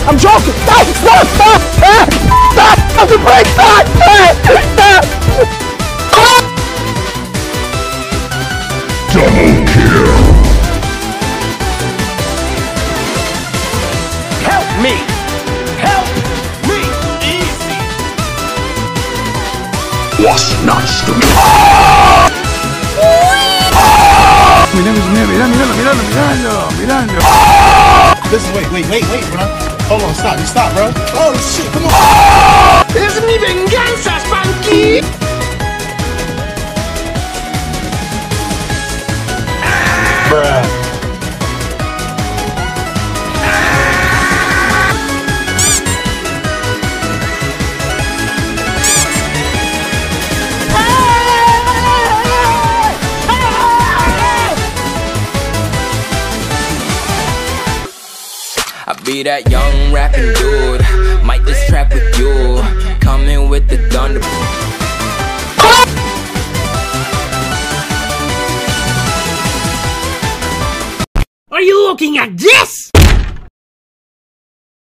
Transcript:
I'm joking! Stop! Stop! Stop! Stop! Stop the break! Stop! Stop! Double kill! Help me! Help me! Easy! What's nuts to me? Mirando. Listen, wait, bro. Hold on, stop, you stop, bro. Oh shit, come on. ¡Es mi venganza, Spanky! Bruh. I be that young rapping dude, might just trap with you, coming with the thunder. Are you looking at this?